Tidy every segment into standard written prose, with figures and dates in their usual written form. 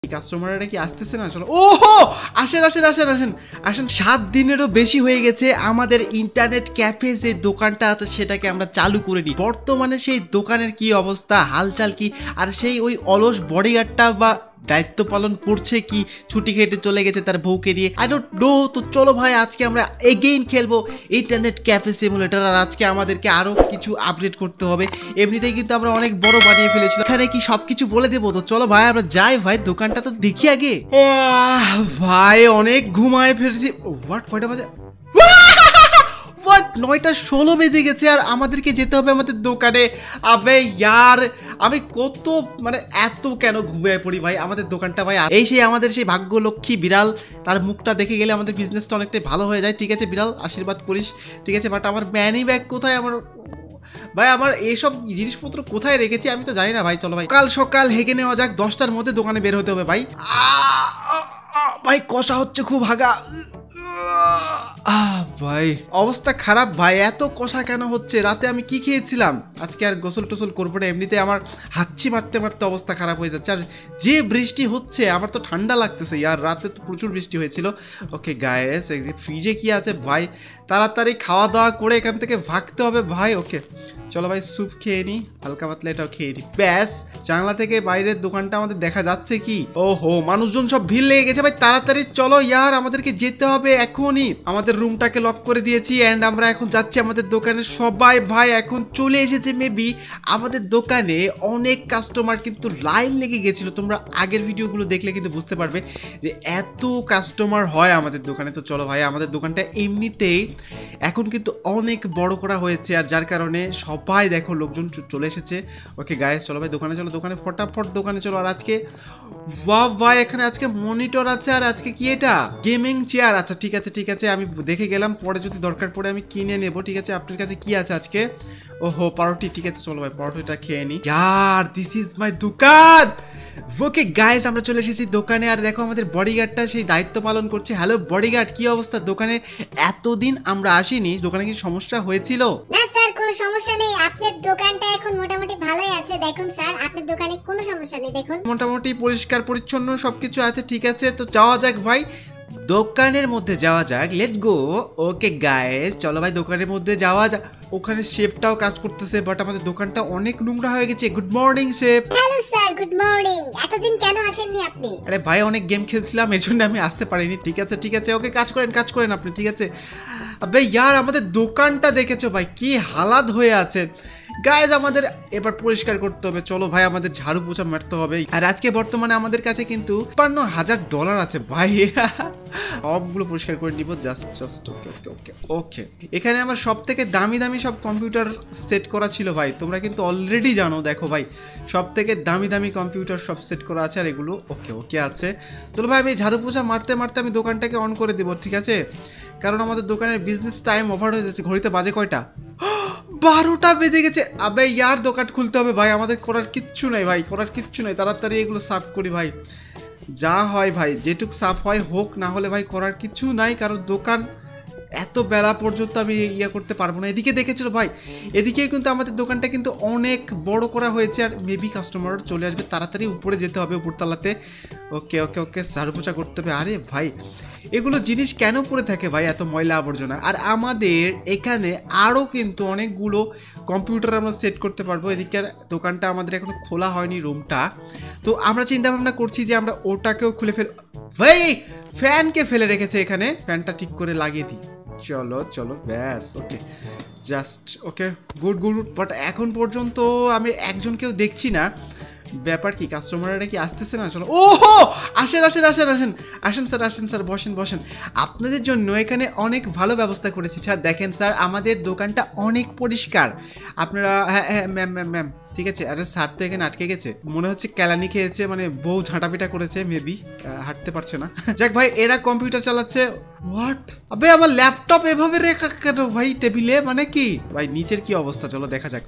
কাস্টমাররা কি আসতেছে না? চলো। ওহো, আসেন আসেন আসেন আসেন আসেন। 7 দিনেরও বেশি হয়ে গেছে আমাদের ইন্টারনেট ক্যাফে যে দোকানটা আছে সেটাকে আমরা চালু করে নিই। বর্তমানে সেই দোকানের কি অবস্থা, হালচাল কি, আর সেই ওই অলস বডিগার্ডটা বা দায়িত্ব পালন করছে কি ছুটি খেটে চলে গেছে তার বউকে নিয়ে, আই ডোন্ট নো। তো চলো ভাই, আজকে আমরা এগেইন খেলবো ইন্টারনেট ক্যাফে সিমুলেটর। আর আজকে আমাদেরকে আরো কিছু আপডেট করতে হবে। এমনিতেই কিন্তু আমরা অনেক বড় বানিয়ে ফেলেছিলাম, এখানে কি সবকিছু বলে দেবো? তো চলো ভাই আমরা যাই ভাই, দোকানটা তো দেখি আগে। ভাই অনেক ঘুমায় ফেলছি। হোয়াট, কয়টা বাজে? 9:16 বেজে গেছে আর আমাদেরকে যেতে হবে আমাদের দোকানে। আবে ইয়ার, আমি কত মানে এত কেন ঘুমিয়ে পড়ি ভাই। আমাদের দোকানটা ভাই এই সেই আমাদের সেই ভাগ্য লক্ষ্মী বিড়াল, তার মুখটা দেখে গেলে আমাদের বিজনেসটা অনেকটাই ভালো হয়ে যায়। ঠিক আছে বিড়াল, আশীর্বাদ করিস। ঠিক আছে, বাট আমার ম্যানি ব্যাগ কোথায়? আমার ভাই আমার এইসব জিনিসপত্র কোথায় রেখেছি আমি তো জানি না ভাই। চলো ভাই সকাল সকাল হেগে নেওয়া যাক, 10টার মধ্যে দোকানে বের হতে হবে ভাই। ভাই কষা হচ্ছে খুব, হাগা। ভাই অবস্থা খারাপ ভাই, এত কষা কেন হচ্ছে? রাতে আমি কি খেয়েছিলাম? আজকে আর গোসল টোসল করবো না, এমনিতে আমার হাঁচি মারতে মারতে অবস্থা খারাপ হয়ে যাচ্ছে। আর যে বৃষ্টি হচ্ছে আমার তো ঠান্ডা লাগতেছে। আর রাতে তো প্রচুর বৃষ্টি হয়েছিল। ওকে গায়েস, ফ্রিজে কি আছে ভাই? তাড়াতাড়ি খাওয়া দাওয়া করে এখান থেকে ভাগতে হবে ভাই। ওকে চলো ভাই, স্যুপ খেয়ে নিই, হালকা পাতলা এটাও খেয়ে নিই। ব্যাস, জানলা থেকে বাইরের দোকানটা আমাদের দেখা যাচ্ছে কি? ওহো, মানুষজন সব ভিড় লেগে গেছে ভাই। তাড়াতাড়ি চলো ইয়ার, আমাদেরকে যেতে হবে এখনই। আমাদের রুমটাকে লক করে দিয়েছি এন্ড আমরা এখন যাচ্ছি আমাদের দোকানে। সবাই ভাই এখন চলে এসেছে মেবি আমাদের দোকানে। অনেক কাস্টমার কিন্তু লাইন লেগে গেছিল, তোমরা আগের ভিডিওগুলো দেখলে কিন্তু বুঝতে পারবে যে এত কাস্টমার হয় আমাদের দোকানে। তো চলো ভাই, আমাদের দোকানটা এমনিতেই এখন কিন্তু অনেক বড় করা হয়েছে আর যার কারণে সবাই দেখো লোকজন চলে এসেছে। ওকে গাইস চলো ভাই দোকানে চলো, দোকানে ফটাফট দোকানে চলো। আর আজকে বাহ ভাই, এখানে আজকে মনিটর আছে আর আজকে কি এটা? Gaming chair. আচ্ছা ঠিক আছে ঠিক আছে, আমি দেখে গেলাম, পরে যদি দরকার পড়ে আমি কিনে নেব। ঠিক আছে, আপনার কাছে কি আছে আজকে? ওহো পাউরুটি, ঠিক আছে চলো ভাই পাউরুটিটা খেয়ে নি। ইয়ার দিস ইজ মাই দোকান। ওকে গাইস, আমরা চলে এসেছি দোকানে আর দেখো আমাদের বডিগার্ডটা সেই দায়িত্ব পালন করছে। হ্যালো বডিগার্ড, কি অবস্থা? দোকানে এতদিন আমরা আসিনি, দোকানে কি সমস্যা হয়েছিল? না স্যার, কোনো সমস্যা নেই। আপনার দোকানটা এখন মোটামুটি ভালোই আছে। দেখুন স্যার, আপনার দোকানে কোনো সমস্যা নেই। দেখুন মোটামুটি পরিষ্কার পরিচ্ছন্ন সবকিছু আছে। ঠিক আছে, তো যাওয়া যাক ভাই, দোকানের মধ্যে যাওয়া যাক। Let's go. ওকে গাইস চলো ভাই দোকানের মধ্যে যাওয়া যাক। ওখানে শেফটাও কাজ করতেছে, বাট আমাদের দোকানটা অনেক নোংরা হয়ে গেছে। Good morning chef. Hello sir, good morning. এতদিন কেন আসেননি আপনি? আরে ভাই অনেক গেম খেলছিলাম, এর জন্য আমি আসতে পারিনি। ঠিক আছে ঠিক আছে, ওকে কাজ করেন আপনি। ঠিক আছে। আবে ইয়ার, আমাদের দোকানটা দেখেছো ভাই কি হালাত হয়ে আছে। গাইজ আমাদের এবার পরিষ্কার করতে হবে। চলো ভাই, আমাদের ঝাড়ু পোছা মারতে হবে। আর আজকে বর্তমানে আমাদের কাছে কিন্তু $৫,০০০ আছে ভাই। সবগুলো পরিষ্কার করে নিব। Just okay okay okay okay. এখানে আমার সব থেকে দামি দামি সব কম্পিউটার সেট করা ছিল ভাই, তোমরা কিন্তু অলরেডি জানো। দেখো ভাই, সব থেকে দামি দামি কম্পিউটার সব সেট করা আছে আর এগুলো ওকে ওকে আছে। চলো ভাই, আমি ঝাড়ু পোছা মারতে মারতে আমি দোকানটাকে অন করে দিব। ঠিক আছে, কারণ আমাদের দোকানের বিজনেস টাইম ওভার হয়ে যাচ্ছে। ঘড়িতে বাজে কয়টা? 12টা বেজে গেছে। আবে ইয়ার, দোকান খুলতে হবে ভাই, আমাদের করার কিচ্ছু নেই ভাই, করার কিচ্ছু নেই। তাড়াতাড়ি এগুলো সাফ করি ভাই, যা হয় ভাই, যেটুক সাফ হয় হোক, না হলে ভাই করার কিছু নাই। কারণ দোকান এত বেলা পর্যন্ত আমি ইয়ে করতে পারবো না। এদিকে দেখেছিল ভাই, এদিকে কিন্তু আমাদের দোকানটা কিন্তু অনেক বড় করা হয়েছে আর মেবি কাস্টমার চলে আসবে। তাড়াতাড়ি উপরে যেতে হবে, উপরতলাতে। ওকে ওকে ওকে, ঝাড়ু পোছা করতে হবে। আরে ভাই এগুলো জিনিস কেন পড়ে থাকে ভাই, এত ময়লা আবর্জনা? আর আমাদের এখানে আরও কিন্তু অনেকগুলো কম্পিউটার আমরা সেট করতে পারবো। এদিকে দোকানটা আমাদের এখনো খোলা হয়নি, রুমটা। তো আমরা চিন্তা ভাবনা করছি যে আমরা ওটাকেও খুলে ভাই ফ্যানকে ফেলে রেখেছে এখানে, ফ্যানটা ঠিক করে লাগিয়ে দিই। চলো চলো ব্যাস। Okay just okay, good good. But এখন পর্যন্ত আমি একজনকেও দেখছি না। ব্যাপার কি, কাস্টমাররা কি আসতেছে না? চলো। ওহো, আসেন আসেন আসেন আসেন আসেন স্যার, আসেন স্যার, বসেন বসেন। আপনাদের জন্য এখানে অনেক ভালো ব্যবস্থা করেছি স্যার। দেখেন স্যার, আমাদের দোকানটা অনেক পরিষ্কার। আপনারা হ্যাঁ হ্যাঁ ম্যাম ম্যাম ম্যাম ঠিক আছে। আরে স্যার তো এখানে আটকে গেছে, মনে হচ্ছে ক্যালানি খেয়েছে, মানে বউ ঝাঁটাপিটা করেছে মেবি, হাঁটতে পারছে না। যাক ভাই, এরা কম্পিউটার চালাচ্ছে। হোয়াট? আবে আমার ল্যাপটপ এভাবে রেখা কেন ভাই টেবিলে? মানে কি ভাই, নিচের কি অবস্থা চলো দেখা যাক।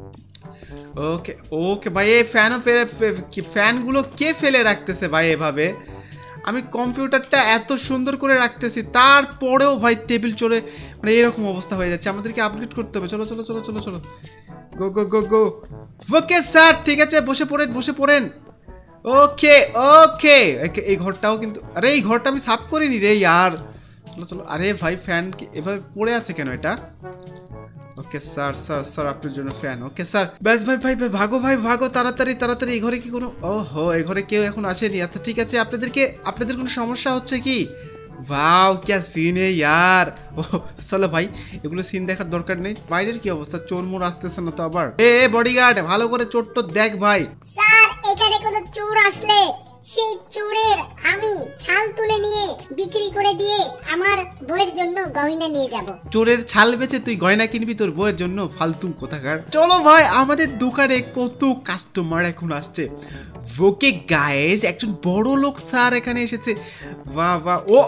ওকে ওকে ভাই, এই ফ্যানগুলো কে ফেলে রাখতেছে ভাই এভাবে? আমি কম্পিউটারটা এত সুন্দর করে রাখতেছি, তারপরেও ভাই টেবিল চলে মানে এরকম অবস্থা হয়ে যাচ্ছে। আমাদেরকে আপডেট করতে হবে। চলো চলো চলো চলো চলো, গো গো গো গো। ওকে স্যার, ঠিক আছে, বসে পড়েন বসে পড়েন। ওকে ওকে, এই ঘরটাও কিন্তু, আরে এই ঘরটা আমি সাফ করিনি রে ইয়ার। চলো চলো, আরে ভাই ফ্যান কি এভাবে পড়ে আছে কেন এটা? ওকে স্যার স্যার স্যার আপনার জন্য ফ্যান। ওকে স্যার, ব্যাস ভাই ভাই ভাই ভাগো ভাই ভাগো, তাড়াতাড়ি তাড়াতাড়ি। এই ঘরে কি কোনো, ওহো এই ঘরে কেউ এখন আসেনি। আচ্ছা ঠিক আছে, আপনাদের কোনো সমস্যা হচ্ছে কি? वाओ क्या सीन है यार। ও চলো ভাই, এগুলো সিন দেখার দরকার নেই। বাইরের কি অবস্থা? চোর মোর আসতেছে না তো আবার? এ বডিগার্ড, ভালো করে চোরটা দেখ ভাই। স্যার এখানে কোনো চোর আসলে সেই চোরের আমি ছাল তুলে নিয়ে বিক্রি করে দিয়ে আমার বউয়ের জন্য গয়না নিয়ে যাব। চোরের ছাল বেচে তুই গয়না কিনবি তোর বউয়ের জন্য? ফালতু কোথাকার। চলো ভাই, আমাদের দোকানে কত কাস্টমার এখন আসছে। ওকে গাইস, একজন বড় লোক স্যার এখানে এসেছে। বাহ বাহ। ও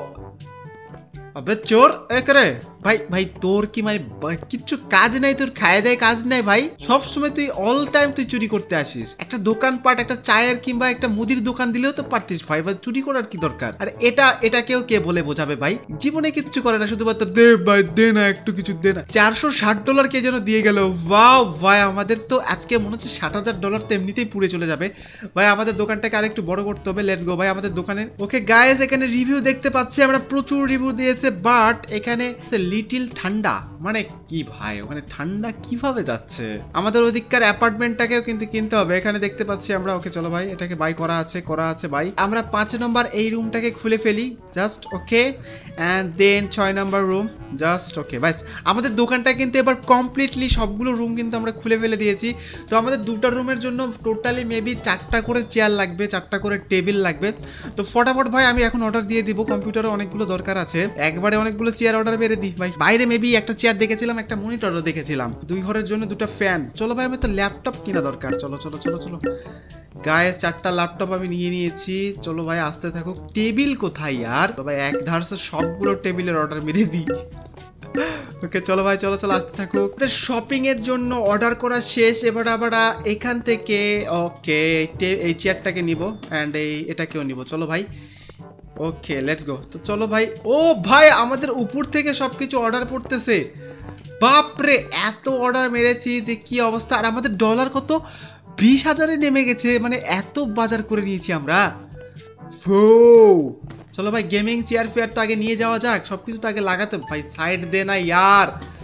আবে চোর একরে ভাই ভাই, তোর কি মানে কিচ্ছু কাজ নাই? তোর খায় দেয় কাজ নাই ভাই? সব সময় তুই অল টাইম তুই চুরি করতে আসিস। একটা দোকানপাট, একটা চায়ের কিংবা একটা মুদির দোকান দিলেও তো পারতিস ভাই। ভাই চুরি করার কি দরকার? আর এটা কেউ কে বলে বোঝাবে ভাই? জীবনে কিচ্ছু করে না, শুধুমাত্র দে ভাই দে না, একটু কিছু দে না। $460 কে যেন দিয়ে গেল। ওয়াও ভাই, আমাদের তো আজকে মনে হচ্ছে $60,000 তো এমনিতেই পুড়ে চলে যাবে ভাই। আমাদের দোকানটাকে আরেকটু বড় করতে হবে। লেটস গো ভাই আমাদের দোকানে। ওকে গাইস, এখানে রিভিউ দেখতে পাচ্ছি আমরা, প্রচুর রিভিউ দিয়েছে, বাট এখানে লিটিল ঠান্ডা। মানে কি ভাই, ওখানে ঠান্ডা কিভাবে যাচ্ছে? আমাদের ওদিককার অ্যাপার্টমেন্টটাকেও কিন্তু কিনতে হবে, এখানে দেখতে পাচ্ছি আমরা। ওকে চলো ভাই, এটাকে বাই করা আছে ভাই। আমরা 5 নম্বর এই রুমটাকে খুলে ফেলি জাস্ট। ওকে, অ্যান্ড দেন 6 নম্বর রুম জাস্ট। ওকে ব্যাস, আমাদের দোকানটা কিন্তু এবার কমপ্লিটলি সবগুলো রুম কিন্তু আমরা খুলে ফেলে দিয়েছি। তো আমাদের দুটো রুমের জন্য টোটালি মেবি 4টা করে চেয়ার লাগবে, 4টা করে টেবিল লাগবে। তো ফটাফট ভাই আমি এখন অর্ডার দিয়ে দিব। কম্পিউটারে অনেকগুলো দরকার আছে, একবারে অনেকগুলো চেয়ার অর্ডার বেড়ে দিই ভাই। বাইরে মেবি একটা চেয়ার দেখেছিলাম, একটা মনিটরও দেখেছিলাম, 2 ঘরের জন্য 2টা ফ্যান। চলো ভাই, আমি তো ল্যাপটপ কিনা দরকার। চলো চলো চলো চলো গাইস, 4টা ল্যাপটপ আমি নিয়ে নিয়েছি। চলো ভাই আসতে থাকুক। টেবিল কোথায় यार? তো ভাই এক ধারসে সবগুলো টেবিলের অর্ডার মেরে দিই। ওকে চলো ভাই, চলো চলো আসতে থাকুক। শপিং এর জন্য অর্ডার করা শেষ। এবার আবার এখান থেকে ওকে এই চেয়ারটাকে নিব, অ্যান্ড এটাকেও নিব। চলো ভাই, ওকে লেটস গো। তো চলো ভাই। ও ভাই, আমাদের উপর থেকে সবকিছু অর্ডার পড়তেছে। বাপরে, এত অর্ডার মেরেছি যে কি অবস্থা। আর আমাদের ডলার কত, 20,000-এ নেমে গেছে। মানে এত বাজার করে নিয়েছি আমরা। ও চলো ভাই, গেমিং চেয়ার ফেয়ার তো আগে নিয়ে যাওয়া যাক, সবকিছু তো আগে লাগাতে ভাই। সাইড দে না ইয়ার।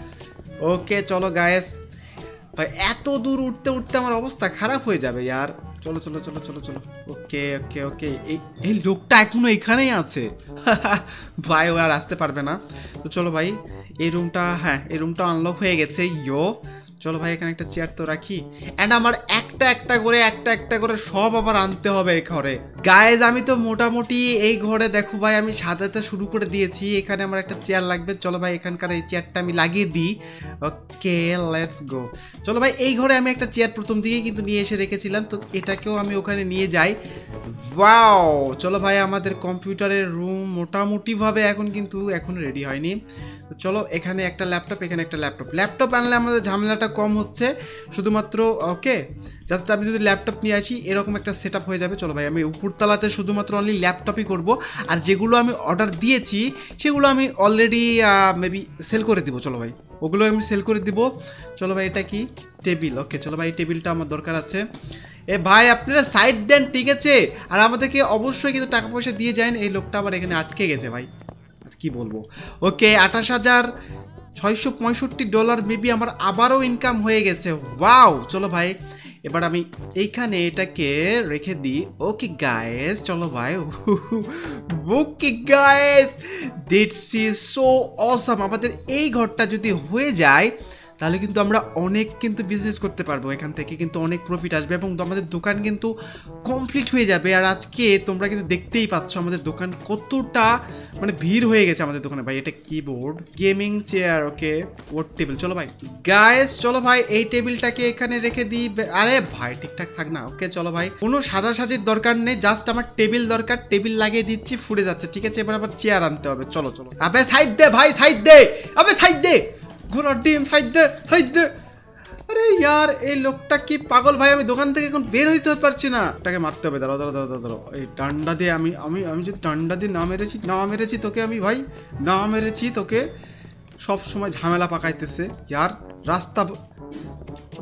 ওকে চলো গাইস ভাই, এত দূর উঠতে উঠতে আমার অবস্থা খারাপ হয়ে যাবে ইয়ার। চলো চলো চলো চলো চলো। ওকে ওকে ওকে, এই লোকটা এখনো এখানেই আছে। ভাই ও আর আসতে পারবে না। তো চলো ভাই, এই রুমটা, হ্যাঁ এই রুমটা আনলক হয়ে গেছে। চলো ভাই, এখানে একটা চেয়ার তো রাখি। অ্যান্ড আমার একটা একটা করে সব আবার আনতে হবে এই ঘরে। গাইজ আমি তো মোটামুটি এই ঘরে দেখো ভাই, আমি সাজাতে শুরু করে দিয়েছি। এখানে আমার একটা চেয়ার লাগবে। চলো ভাই, এখানকার এই চেয়ারটা আমি লাগিয়ে দিই। Okay let's go. চলো ভাই, এই ঘরে আমি একটা চেয়ার প্রথম দিকেই কিন্তু নিয়ে এসে রেখেছিলাম, তো এটাকেও আমি ওখানে নিয়ে যাই। ওয়াও, চলো ভাই, আমাদের কম্পিউটারের রুম মোটামুটিভাবে এখন রেডি হয়নি। তো চলো, এখানে একটা ল্যাপটপ, এখানে একটা ল্যাপটপ আনলে আমাদের ঝামেলাটা কম হচ্ছে শুধুমাত্র। ওকে জাস্ট আমি যদি ল্যাপটপ নিয়ে আসি, এরকম একটা সেট আপ হয়ে যাবে। চলো ভাই, আমি উপরতলাতে শুধুমাত্র অনলি ল্যাপটপই করব। আর যেগুলো আমি অর্ডার দিয়েছি সেগুলো আমি অলরেডি মেবি সেল করে দিব। চলো ভাই, ওগুলো আমি সেল করে দিব। চলো ভাই, এটা কি টেবিল? ওকে চলো ভাই, এই টেবিলটা আমার দরকার আছে। এ ভাই আপনারা সাইড দেন, ঠিক আছে? আর আমাদেরকে অবশ্যই কিন্তু টাকা পয়সা দিয়ে যান। এই লোকটা আবার এখানে আটকে গেছে ভাই, কি বলবো। ওকে, $28,665 মেবি আমার আবারও ইনকাম হয়ে গেছে। ওয়াও, চলো ভাই, এবার আমি এইখানে এটাকে রেখে দিই। ওকে গাইস, চলো ভাই। Okay guys, this is so awesome. আমাদের এই ঘরটা যদি হয়ে যায় তাহলে কিন্তু আমরা অনেক কিন্তু বিজনেস করতে পারবো, এখান থেকে কিন্তু অনেক প্রফিট আসবে এবং আমাদের দোকান কিন্তু কমপ্লিট হয়ে যাবে। আর আজকে তোমরা কিন্তু দেখতেই পাচ্ছ আমাদের দোকান কতটা মানে ভিড় হয়ে গেছে আমাদের দোকানে ভাই। এটা কিবোর্ড, গেমিং চেয়ার, ওকে ওয়ার্ড টেবিল। চলো ভাই গাইস, চলো ভাই, এই টেবিলটাকে এখানে রেখে দিই। আরে ভাই ঠিকঠাক থাক না। ওকে চলো ভাই, কোনো সাজাসাজির দরকার নেই, জাস্ট আমার টেবিল দরকার। টেবিল লাগিয়ে দিচ্ছি, ফুটে যাচ্ছে, ঠিক আছে? এবার আবার চেয়ার আনতে হবে। চলো চলো, আবে সাইড দে ভাই, সাইড দে, আবে সাইড দে, ঘোড়ার ডিম, সাইড দে, সাইড দে। আরে ইয়ার, এই লোকটা কি পাগল ভাই? আমি দোকান থেকে এখন বের হইতে পারছি না। এটাকে মারতে হবে। দাঁড়াও দাঁড়াও দাঁড়াও দাঁড়াও, এই ডান্ডা দিয়ে আমি যদি ডান্ডা দিয়ে না মেরেছি তোকে আমি ভাই, না মেরেছি তোকে, সব সময় ঝামেলা পাকাইতেছে ইয়ার। রাস্তা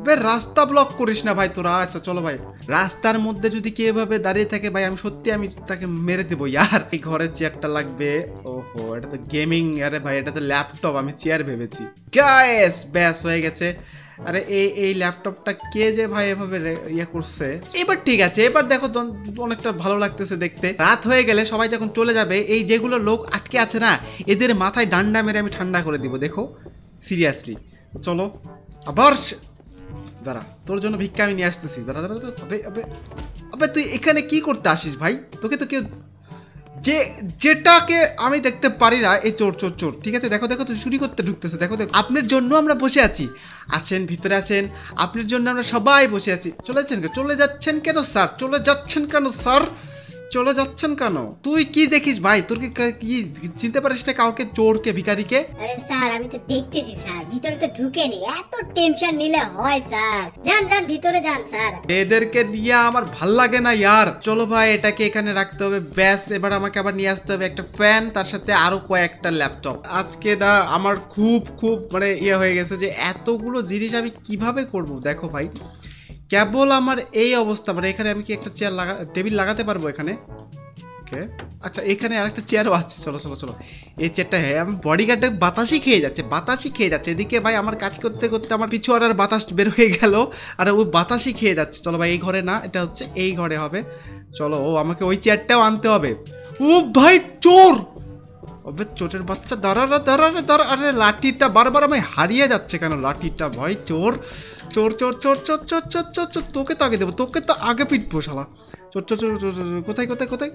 আবে রাস্তা ব্লক করিস না ভাই তোরা। আচ্ছা চলো ভাই, রাস্তার মধ্যে যদি কেউ এভাবে দাঁড়িয়ে থাকে ভাই আমি সত্যি আমি তাকে মেরে দেবো ইয়ার। এই ঘরের চেয়ারটা লাগবে। ওহো এটা তো গেমিং, আরে ভাই এটা তো ল্যাপটপ, আমি চেয়ার ভেবেছি। গাইস ব্যাস হয়ে গেছে। আরে এই ল্যাপটপটা কে যে ভাই এভাবে ইয়ে করছে। এবার ঠিক আছে, এবার দেখো অনেকটা ভালো লাগতেছে দেখতে। রাত হয়ে গেলে সবাই যখন চলে যাবে, এই যেগুলো লোক আটকে আছে না, এদের মাথায় ডান্ডা মেরে আমি ঠান্ডা করে দিব। দেখো সিরিয়াসলি চলো আবার। দাঁড়া তোর জন্য ভিক্ষা আমি নিয়ে আসতেছি। দাঁড়া দাঁড়া দাঁড়া। আবে আবে আবে তুই এখানে কি করতে আসিস ভাই? তোকে তো কেউ যেটাকে আমি দেখতে পারি না। এই চোর চোর চোর, ঠিক আছে দেখো দেখো তুই চুরি করতে ঢুকতেছে। দেখো দেখো আপনার জন্য আমরা বসে আছি, আসেন ভিতরে আসেন, আপনার জন্য আমরা সবাই বসে আছি। চলে যাচ্ছেন কেন স্যার? চলে যাচ্ছেন কেন স্যার? চলে যাচ্ছেন কেন? তুই কি দেখিস ভাই? তোর কি চিনতে পারিস না কাউকে, চোরকে ভিখারিকে? আরে স্যার আমি তো দেখতেছি স্যার, ভিতরে তো ঢুকেনি, এত টেনশন নিলে হয় স্যার? যান যান ভিতরে যান স্যার। এদেরকে নিয়ে আমার ভাল লাগে না ইয়ার। চলো ভাই এটাকে এখানে রাখতে হবে। ব্যাস এবার আমাকে আবার নিয়ে আসতে হবে একটা ফ্যান, তার সাথে আরো কয়েকটা ল্যাপটপ। আজকে না আমার খুব মানে ইয়ে হয়ে গেছে যে এতগুলো জিনিস আমি কিভাবে করব। দেখো ভাই কেবল আমার এই অবস্থা, মানে এখানে আমি কি একটা চেয়ার টেবিল লাগাতে পারবো এখানে? ওকে আচ্ছা এখানে আরেকটা চেয়ারও আছে। চলো চলো চলো এই চেয়ারটা। হ্যাঁ আমি বডিগার্ডে বাতাসই খেয়ে যাচ্ছে এদিকে ভাই আমার কাজ করতে করতে আমার পিছু আর বাতাস বের হয়ে গেল, আর ওই বাতাসই খেয়ে যাচ্ছে। চলো ভাই এই ঘরে না, এটা হচ্ছে এই ঘরে হবে। চলো ও আমাকে ওই চেয়ারটাও আনতে হবে। ও ভাই চোর! ওবে চোরের বাচ্চা, দাঁড়া। আরে লাঠিটা বারবার আমি হারিয়ে যাচ্ছে কেন লাঠিটা? ভাই চোর চোর চোর চোর চোর চোর চোর চোর চোর, তোকে তো আগে দেবো, তোকে তো আগে পিটবো শালা। চোর চোর চোর চোর চোর, কোথায় কোথায় কোথায়?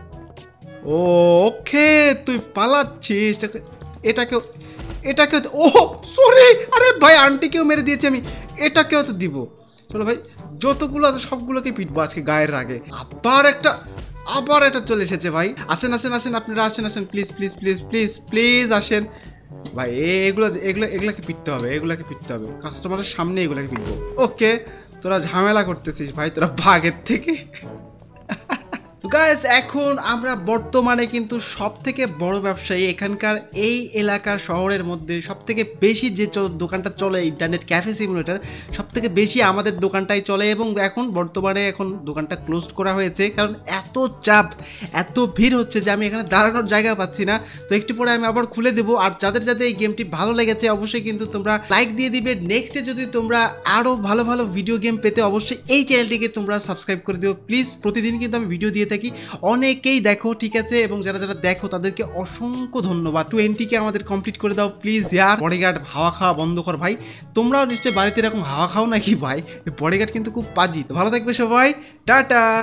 ওকে তুই পালাচ্ছিস। এটাকে ও সরি, আরে ভাই আন্টিকেও মেরে দিয়েছি আমি, এটাকেও তো দিব। চলো ভাই যতগুলো আছে সবগুলোকে পিটবো আজকে গায়ের আগে। আবার এটা চলে এসেছে ভাই। আসেন আপনারা আসেন প্লিজ আসেন ভাই। এগুলাকে পিটতে হবে, কাস্টমারের সামনে এগুলাকে পিটবো। ওকে তোরা ঝামেলা করতেছিস ভাই, তোরা ভাগের থেকে। গাইস এখন আমরা বর্তমানে কিন্তু সব থেকে বড় ব্যবসায়ী এখানকার, এই এলাকার শহরের মধ্যে সব থেকে বেশি যে দোকানটা চলে ইন্টারনেট ক্যাফে সিমুলেটর, সব থেকে বেশি আমাদের দোকানটাই চলে। এবং এখন বর্তমানে দোকানটা ক্লোজ করা হয়েছে, কারণ এত চাপ এত ভিড় হচ্ছে যে আমি এখানে দাঁড়ানোর জায়গা পাচ্ছি না। তো একটু পরে আমি আবার খুলে দেবো। আর যাদের এই গেমটি ভালো লেগেছে অবশ্যই কিন্তু তোমরা লাইক দিয়ে দিবে। নেক্সটে যদি তোমরা আরও ভালো ভালো ভিডিও গেম পেতে অবশ্যই এই চ্যানেলটিকে তোমরা সাবস্ক্রাইব করে দিও প্লিজ। প্রতিদিন কিন্তু আমি ভিডিও দিয়ে থাকি, অনেকেই দেখো ঠিক আছে, এবং যারা দেখো তাদেরকে অসংখ্য ধন্যবাদ। 20কে আমাদের কমপ্লিট করে দাও প্লিজ ইয়ার। বডিগার্ড হাওয়া খাওয়া বন্ধ কর ভাই, তোমরাও নিশ্চয়ই বাড়িতে এরকম হাওয়া খাও নাকি ভাই? বডিগার্ড কিন্তু খুব পাজি। তো ভালো থাকবে সবাই, টাটা।